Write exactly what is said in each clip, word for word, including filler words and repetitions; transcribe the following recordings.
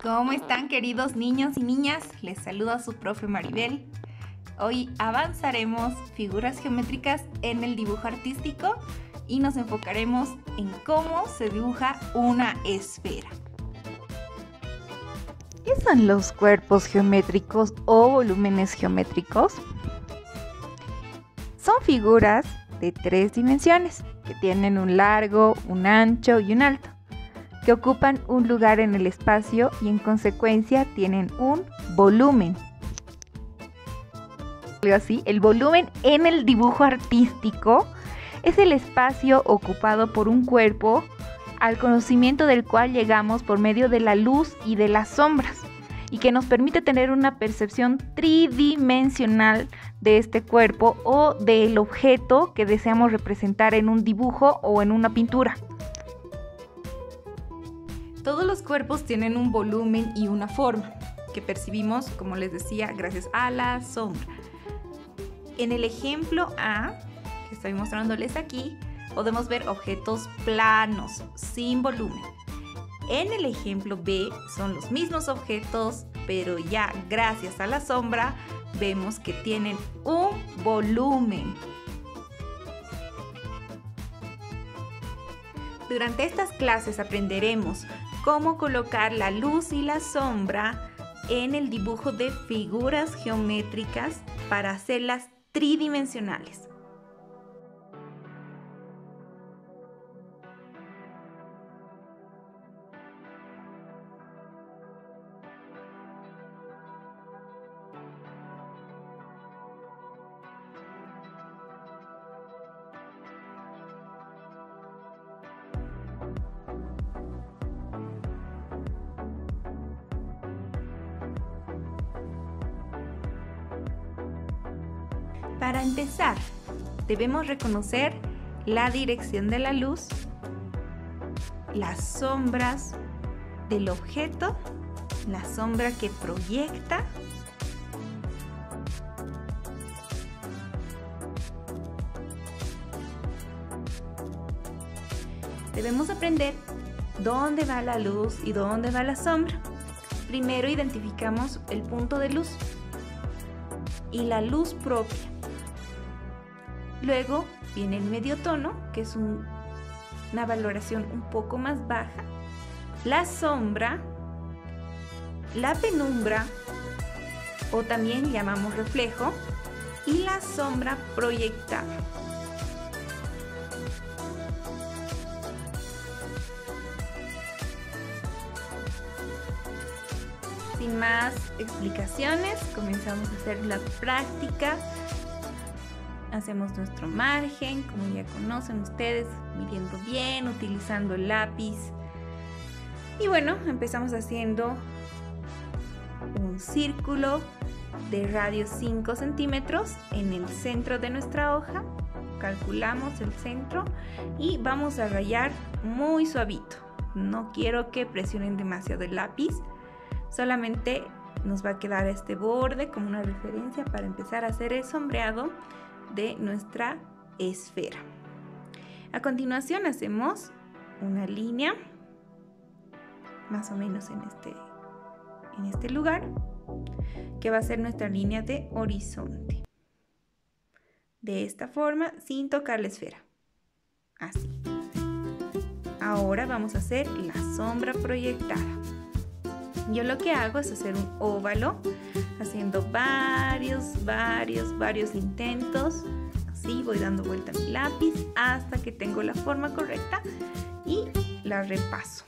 ¿Cómo están, queridos niños y niñas? Les saluda su profe Maribel. Hoy avanzaremos figuras geométricas en el dibujo artístico y nos enfocaremos en cómo se dibuja una esfera. ¿Qué son los cuerpos geométricos o volúmenes geométricos? Son figuras de tres dimensiones que tienen un largo, un ancho y un alto, que ocupan un lugar en el espacio y en consecuencia tienen un volumen. Así, el volumen en el dibujo artístico es el espacio ocupado por un cuerpo al conocimiento del cual llegamos por medio de la luz y de las sombras y que nos permite tener una percepción tridimensional de este cuerpo o del objeto que deseamos representar en un dibujo o en una pintura. Todos los cuerpos tienen un volumen y una forma que percibimos, como les decía, gracias a la sombra. En el ejemplo A, que estoy mostrándoles aquí, podemos ver objetos planos, sin volumen. En el ejemplo B son los mismos objetos, pero ya gracias a la sombra vemos que tienen un volumen. Durante estas clases aprenderemos cómo colocar la luz y la sombra en el dibujo de figuras geométricas para hacerlas tridimensionales. Para empezar, debemos reconocer la dirección de la luz, las sombras del objeto, la sombra que proyecta, debemos aprender dónde va la luz y dónde va la sombra. Primero identificamos el punto de luz y la luz propia. Luego viene el medio tono, que es un, una valoración un poco más baja, la sombra, la penumbra, o también llamamos reflejo, y la sombra proyectada. Sin más explicaciones, comenzamos a hacer la práctica. Hacemos nuestro margen, como ya conocen ustedes, midiendo bien, utilizando el lápiz. Y bueno, empezamos haciendo un círculo de radio cinco centímetros en el centro de nuestra hoja. Calculamos el centro y vamos a rayar muy suavito. No quiero que presionen demasiado el lápiz, solamente nos va a quedar este borde como una referencia para empezar a hacer el sombreado de nuestra esfera. A continuación hacemos una línea más o menos en este, en este lugar, que va a ser nuestra línea de horizonte. De esta forma, sin tocar la esfera. Así. Ahora vamos a hacer la sombra proyectada. Yo lo que hago es hacer un óvalo, haciendo varios, varios, varios intentos. Así voy dando vuelta mi lápiz hasta que tengo la forma correcta y la repaso.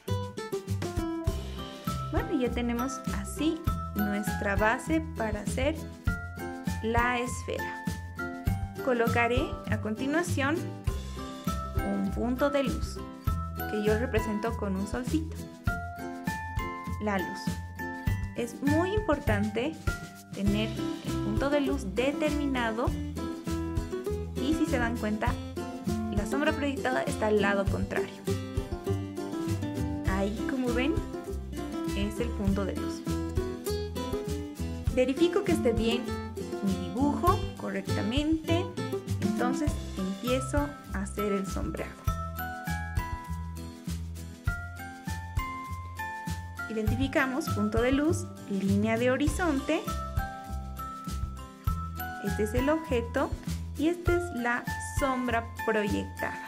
Bueno, ya tenemos así nuestra base para hacer la esfera. Colocaré a continuación un punto de luz que yo represento con un solcito. La luz. Es muy importante tener el punto de luz determinado y si se dan cuenta, la sombra proyectada está al lado contrario. Ahí, como ven, es el punto de luz. Verifico que esté bien mi dibujo correctamente, entonces empiezo a hacer el sombreado. Identificamos punto de luz, línea de horizonte. Este es el objeto y esta es la sombra proyectada.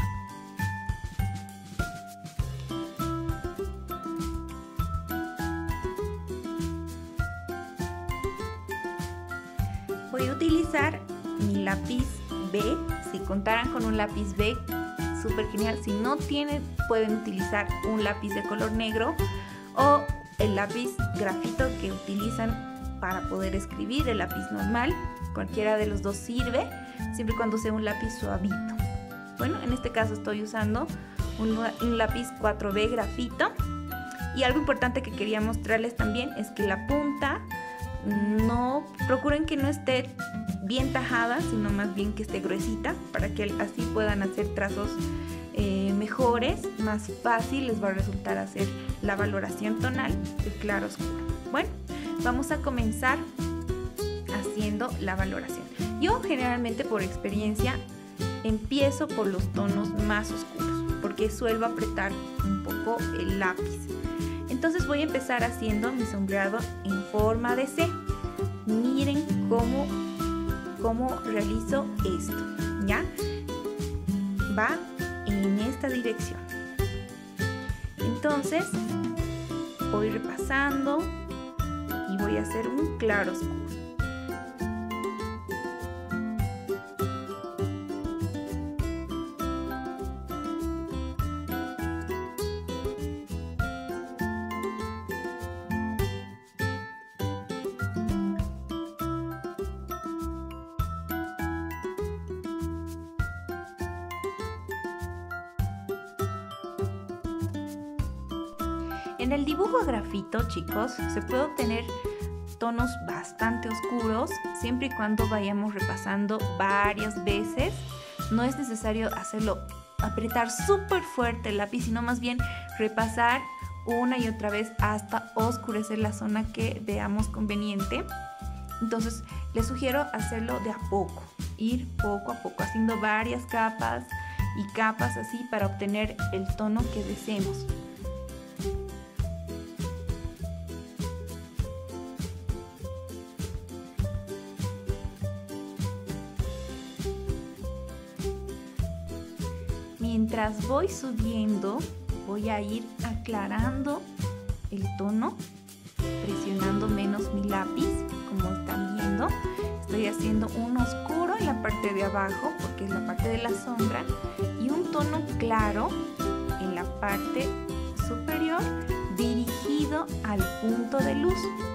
Voy a utilizar mi lápiz B. Si contaran con un lápiz B, súper genial. Si no tienen, pueden utilizar un lápiz de color negro o el lápiz grafito que utilizan para poder escribir, el lápiz normal. Cualquiera de los dos sirve, siempre y cuando sea un lápiz suavito. Bueno, en este caso estoy usando un, un lápiz cuatro B grafito. Y algo importante que quería mostrarles también es que la punta, no procuren que no esté bien tajada, sino más bien que esté gruesita, para que así puedan hacer trazos eh, mejores, más fácil les va a resultar hacer la valoración tonal de claro oscuro. Bueno, vamos a comenzar haciendo la valoración. Yo generalmente, por experiencia, empiezo por los tonos más oscuros porque suelo apretar un poco el lápiz. Entonces voy a empezar haciendo mi sombreado en forma de C. Miren cómo, cómo realizo esto, ¿ya? Va en esta dirección. Entonces voy repasando y voy a hacer un claro oscuro. En el dibujo a grafito, chicos, se puede obtener tonos bastante oscuros siempre y cuando vayamos repasando varias veces. No es necesario hacerlo, apretar súper fuerte el lápiz, sino más bien repasar una y otra vez hasta oscurecer la zona que veamos conveniente. Entonces les sugiero hacerlo de a poco, ir poco a poco, haciendo varias capas y capas así para obtener el tono que deseemos. Mientras voy subiendo, voy a ir aclarando el tono, presionando menos mi lápiz, como están viendo. Estoy haciendo un oscuro en la parte de abajo, porque es la parte de la sombra, y un tono claro en la parte superior, dirigido al punto de luz.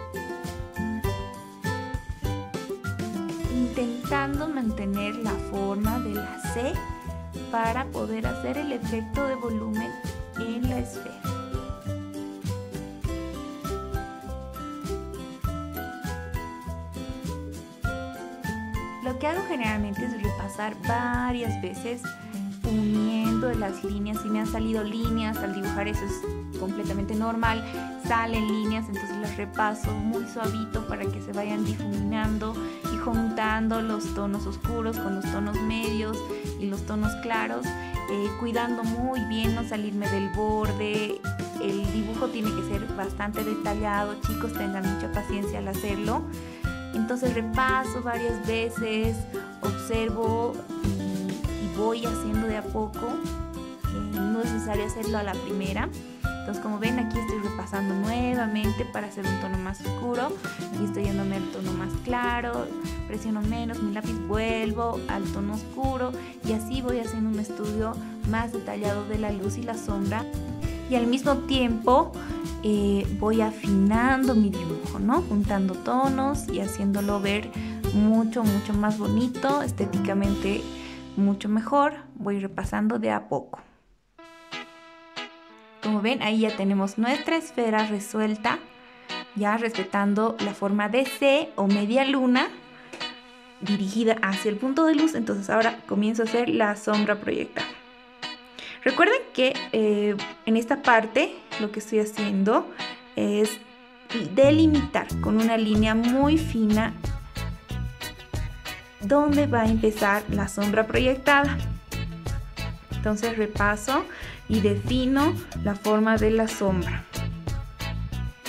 Intentando mantener la forma de la C para poder hacer el efecto de volumen en la esfera. Lo que hago generalmente es repasar varias veces, uniendo las líneas. Si me han salido líneas al dibujar, eso es completamente normal. Salen líneas, entonces las repaso muy suavito para que se vayan difuminando y juntando los tonos oscuros con los tonos medios y los tonos claros, eh, cuidando muy bien no salirme del borde. El dibujo tiene que ser bastante detallado, chicos, tengan mucha paciencia al hacerlo. Entonces repaso varias veces, observo y, y voy haciendo de a poco. Eh, no es necesario hacerlo a la primera. Entonces, como ven, aquí estoy repasando nuevamente para hacer un tono más oscuro y estoy yéndome al tono más claro, presiono menos mi lápiz, vuelvo al tono oscuro y así voy haciendo un estudio más detallado de la luz y la sombra, y al mismo tiempo eh, voy afinando mi dibujo, ¿no? Juntando tonos y haciéndolo ver mucho, mucho más bonito, estéticamente mucho mejor. Voy repasando de a poco. Como ven, ahí ya tenemos nuestra esfera resuelta, ya respetando la forma de C o media luna, dirigida hacia el punto de luz. Entonces ahora comienzo a hacer la sombra proyectada. Recuerden que eh, en esta parte lo que estoy haciendo es delimitar con una línea muy fina donde va a empezar la sombra proyectada. Entonces repaso y defino la forma de la sombra.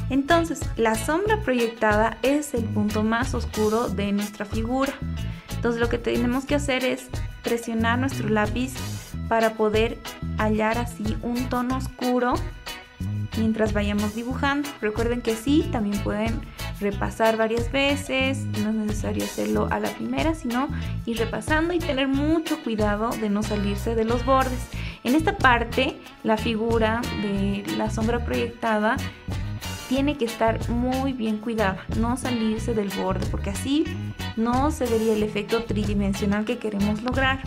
Entonces, la sombra proyectada es el punto más oscuro de nuestra figura. Entonces, lo que tenemos que hacer es presionar nuestro lápiz para poder hallar así un tono oscuro mientras vayamos dibujando. Recuerden que sí, también pueden repasar varias veces, no es necesario hacerlo a la primera, sino ir repasando y tener mucho cuidado de no salirse de los bordes. En esta parte, la figura de la sombra proyectada tiene que estar muy bien cuidada, no salirse del borde, porque así no se vería el efecto tridimensional que queremos lograr.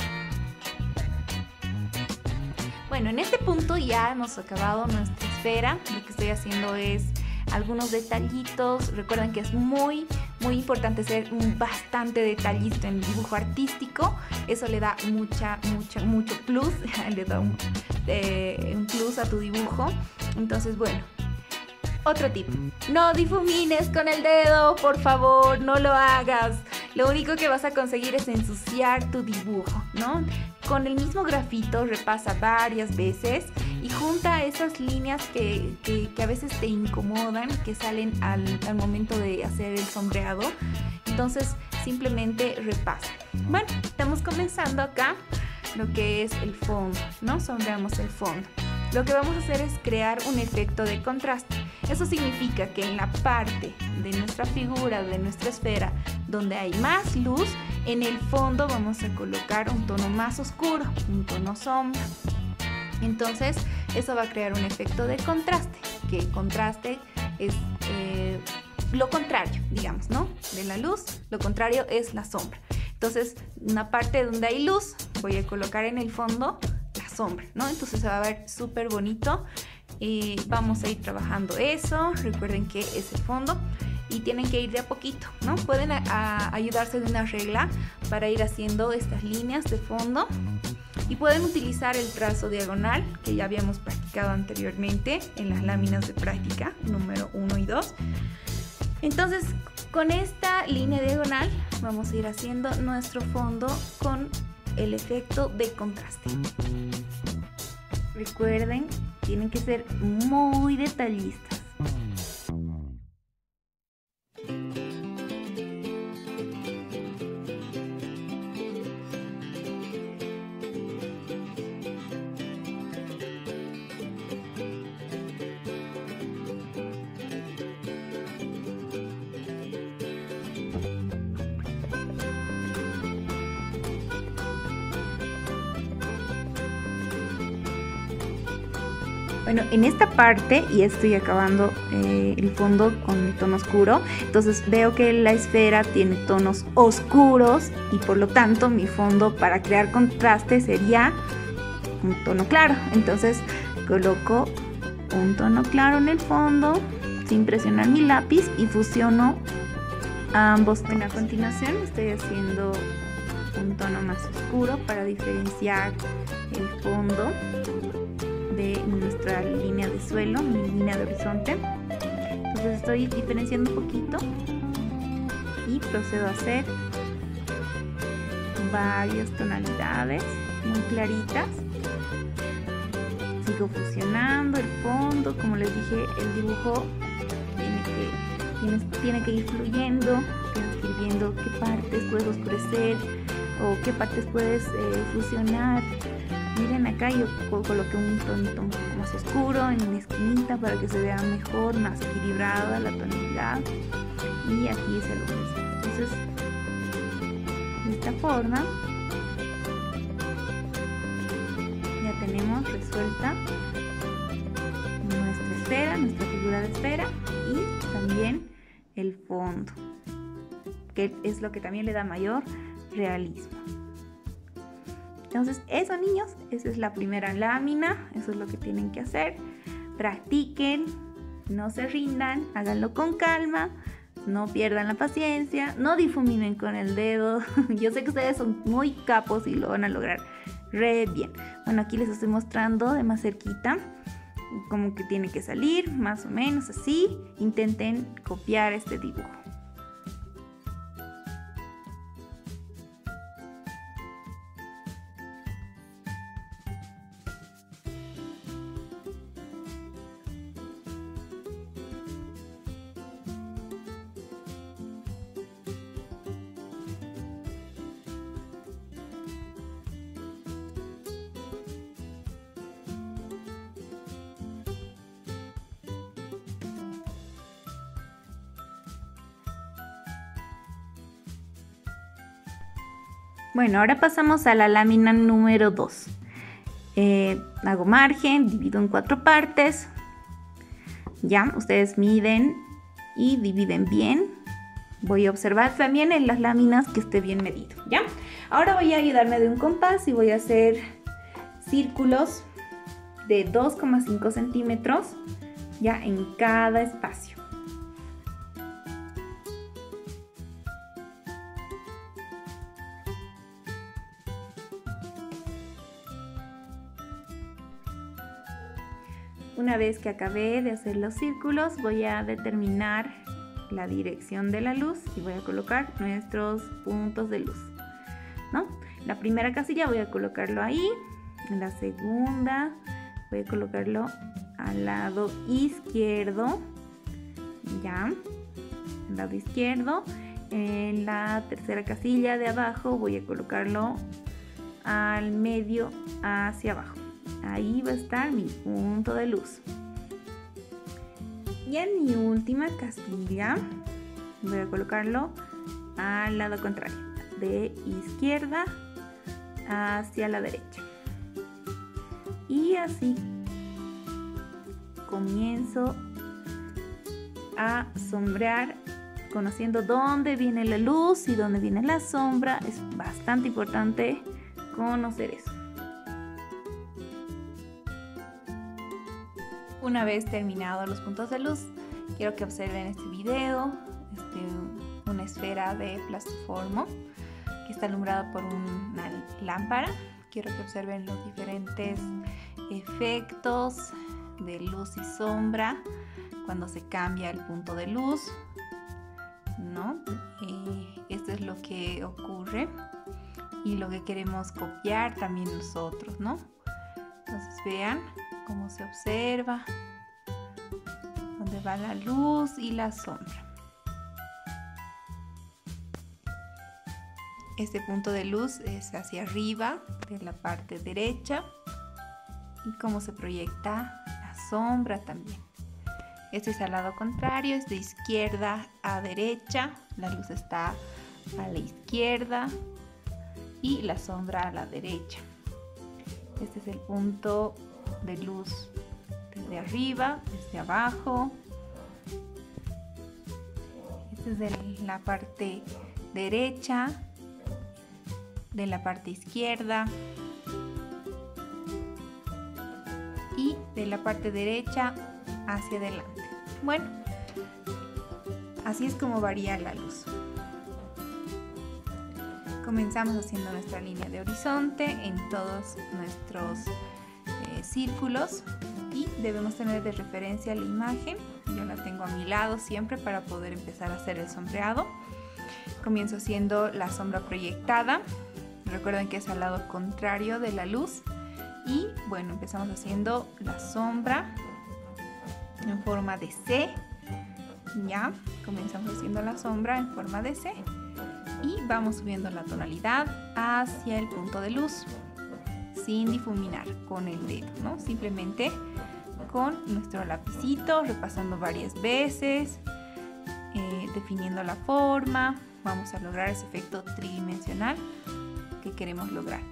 Bueno, en este punto ya hemos acabado nuestra esfera. Lo que estoy haciendo es algunos detallitos. Recuerden que es muy, muy importante ser bastante detallista en el dibujo artístico. Eso le da mucha, mucha, mucho plus. Le da un, eh, un plus a tu dibujo. Entonces, bueno. Otro tip, no difumines con el dedo, por favor, no lo hagas. Lo único que vas a conseguir es ensuciar tu dibujo, ¿no? Con el mismo grafito repasa varias veces y junta esas líneas que, que, que a veces te incomodan, que salen al, al momento de hacer el sombreado. Entonces simplemente repasa. Bueno, estamos comenzando acá lo que es el fondo, ¿no? Sombreamos el fondo. Lo que vamos a hacer es crear un efecto de contraste. Eso significa que en la parte de nuestra figura, de nuestra esfera, donde hay más luz, en el fondo vamos a colocar un tono más oscuro, un tono sombra. Entonces, eso va a crear un efecto de contraste, que el contraste es eh, lo contrario, digamos, ¿no? De la luz, lo contrario es la sombra. Entonces, una parte donde hay luz, voy a colocar en el fondo la sombra, ¿no? Entonces se va a ver súper bonito y vamos a ir trabajando eso. Recuerden que es el fondo y tienen que ir de a poquito, ¿no? Pueden a, a ayudarse de una regla para ir haciendo estas líneas de fondo y pueden utilizar el trazo diagonal que ya habíamos practicado anteriormente en las láminas de práctica número uno y dos. Entonces, con esta línea diagonal vamos a ir haciendo nuestro fondo con el efecto de contraste. Recuerden, tienen que ser muy detallistas. Bueno, en esta parte ya estoy acabando eh, el fondo con el tono oscuro, entonces veo que la esfera tiene tonos oscuros y por lo tanto mi fondo para crear contraste sería un tono claro. Entonces coloco un tono claro en el fondo sin presionar mi lápiz y fusiono ambos tonos. Bueno, a continuación estoy haciendo un tono más oscuro para diferenciar el fondo de nuestra línea de suelo, mi línea de horizonte. Entonces estoy diferenciando un poquito y procedo a hacer varias tonalidades muy claritas. Sigo fusionando el fondo, como les dije, el dibujo tiene que, tiene, tiene que ir fluyendo, tienes que ir viendo qué partes puedes oscurecer o qué partes puedes eh, fusionar. Miren acá yo coloqué un tonito un poco más oscuro en la esquinita para que se vea mejor, más equilibrada la tonalidad. Y aquí es lo mismo. Entonces, de esta forma, ya tenemos resuelta nuestra esfera, nuestra figura de esfera y también el fondo, que es lo que también le da mayor realismo. Entonces eso, niños, esa es la primera lámina, eso es lo que tienen que hacer. Practiquen, no se rindan, háganlo con calma, no pierdan la paciencia, no difuminen con el dedo. Yo sé que ustedes son muy capos y lo van a lograr re bien. Bueno, aquí les estoy mostrando de más cerquita cómo que tiene que salir, más o menos así. Intenten copiar este dibujo. Bueno, ahora pasamos a la lámina número dos. Eh, hago margen, divido en cuatro partes. Ya, ustedes miden y dividen bien. Voy a observar también en las láminas que esté bien medido, ¿ya? Ahora voy a ayudarme de un compás y voy a hacer círculos de dos coma cinco centímetros, ya, en cada espacio. Una vez que acabé de hacer los círculos, voy a determinar la dirección de la luz y voy a colocar nuestros puntos de luz, ¿no? La primera casilla voy a colocarlo ahí, en la segunda voy a colocarlo al lado izquierdo, ya, al lado izquierdo. En la tercera casilla de abajo voy a colocarlo al medio hacia abajo. Ahí va a estar mi punto de luz. Y en mi última casilla voy a colocarlo al lado contrario, de izquierda hacia la derecha. Y así comienzo a sombrear, conociendo dónde viene la luz y dónde viene la sombra. Es bastante importante conocer eso. Una vez terminados los puntos de luz, quiero que observen este video, este, una esfera de plastoformo que está alumbrada por una lámpara. Quiero que observen los diferentes efectos de luz y sombra cuando se cambia el punto de luz, ¿no? Eh, esto es lo que ocurre y lo que queremos copiar también nosotros, ¿no? Entonces vean cómo se observa, dónde va la luz y la sombra. Este punto de luz es hacia arriba de la parte derecha y cómo se proyecta la sombra también. Este es al lado contrario, es de izquierda a derecha, la luz está a la izquierda y la sombra a la derecha. Este es el punto de luz desde arriba, desde abajo. Esta es de la parte derecha, de la parte izquierda y de la parte derecha hacia adelante. Bueno, así es como varía la luz. Comenzamos haciendo nuestra línea de horizonte en todos nuestros eh, círculos y debemos tener de referencia la imagen. Yo la tengo a mi lado siempre para poder empezar a hacer el sombreado. Comienzo haciendo la sombra proyectada. Recuerden que es al lado contrario de la luz. Y bueno, empezamos haciendo la sombra en forma de C. Ya, comenzamos haciendo la sombra en forma de C. Y vamos subiendo la tonalidad hacia el punto de luz sin difuminar con el dedo, ¿no? Simplemente con nuestro lapicito, repasando varias veces, eh, definiendo la forma. Vamos a lograr ese efecto tridimensional que queremos lograr.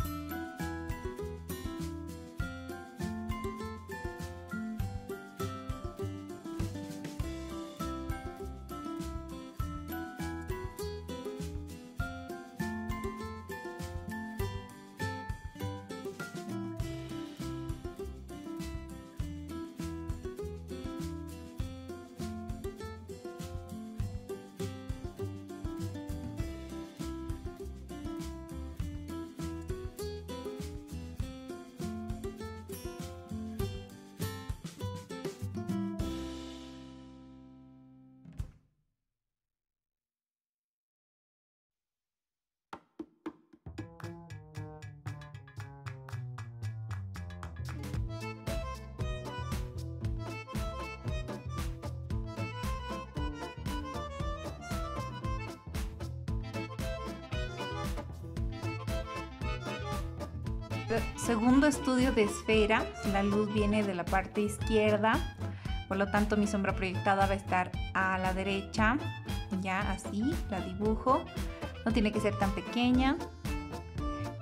Segundo estudio de esfera, la luz viene de la parte izquierda, por lo tanto mi sombra proyectada va a estar a la derecha, ya así la dibujo, no tiene que ser tan pequeña,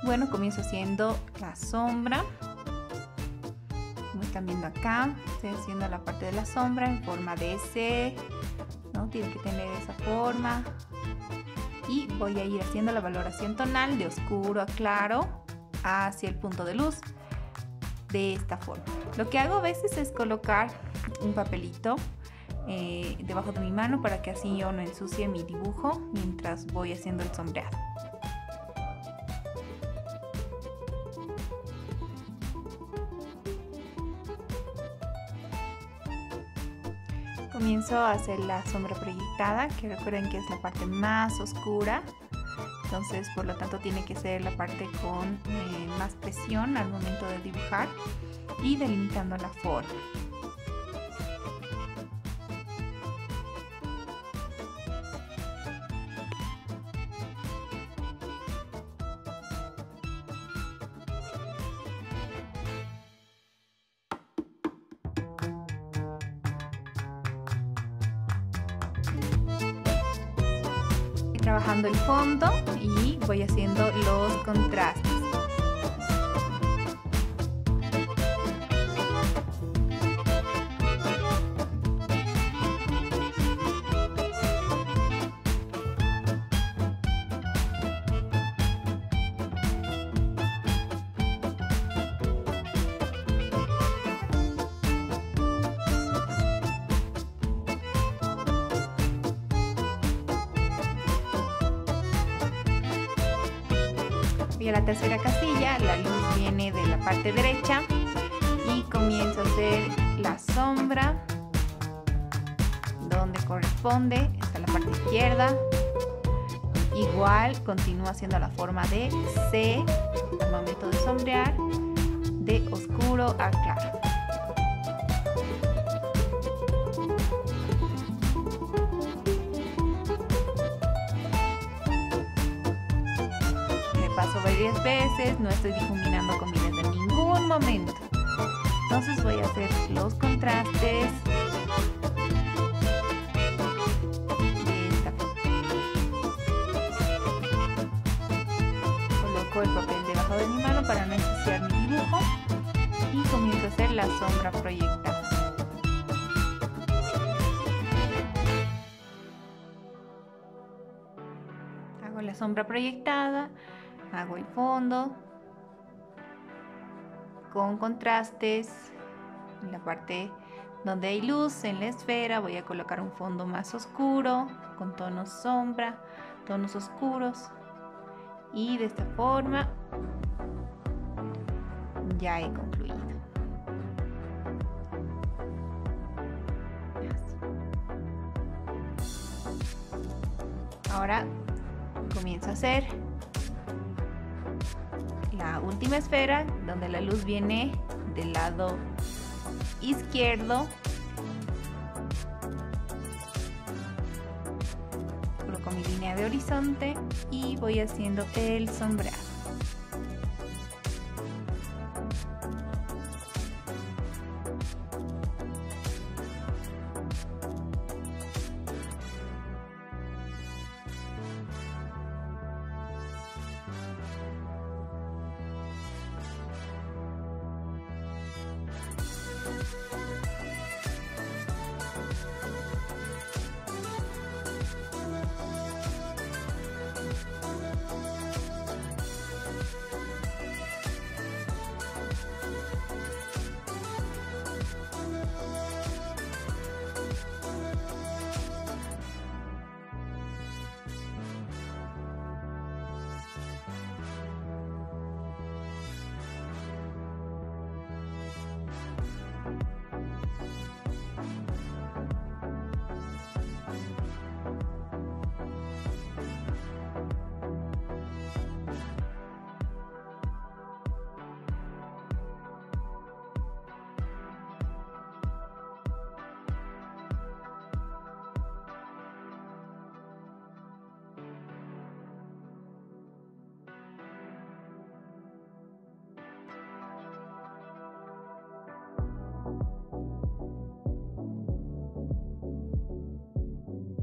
Bueno, comienzo haciendo la sombra. Como están viendo acá, estoy haciendo la parte de la sombra en forma de S, ¿no? Tiene que tener esa forma. Y voy a ir haciendo la valoración tonal de oscuro a claro hacia el punto de luz de esta forma. Lo que hago a veces es colocar un papelito eh, debajo de mi mano para que así yo no ensucie mi dibujo mientras voy haciendo el sombreado. Comienzo a hacer la sombra proyectada, que recuerden que es la parte más oscura, entonces por lo tanto tiene que ser la parte con eh, más presión al momento de dibujar y delimitando la forma. Trabajando el fondo y voy haciendo los contrastes. Y a la tercera casilla la luz viene de la parte derecha y comienzo a hacer la sombra donde corresponde hasta la parte izquierda. Igual continúo haciendo la forma de C al momento de sombrear, de oscuro a claro. Paso varias veces, no estoy difuminando comidas en ningún momento. Entonces voy a hacer los contrastes de esta forma. Coloco el papel debajo de mi mano para no ensuciar mi dibujo y comienzo a hacer la sombra proyectada. Hago la sombra proyectada. Hago el fondo con contrastes. En la parte donde hay luz en la esfera voy a colocar un fondo más oscuro con tonos sombra, tonos oscuros, y de esta forma ya he concluido. Ahora comienzo a hacer la última esfera donde la luz viene del lado izquierdo. Coloco mi línea de horizonte y voy haciendo el sombreado.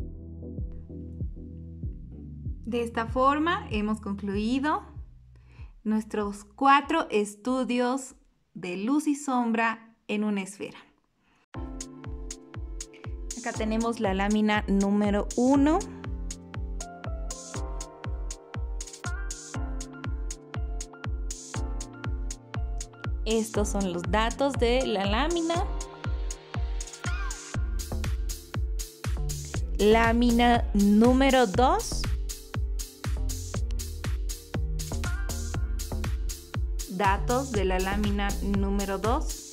De esta forma hemos concluido nuestros cuatro estudios de luz y sombra en una esfera. Acá tenemos la lámina número uno. Estos son los datos de la lámina. Lámina número dos. Datos de la lámina número dos.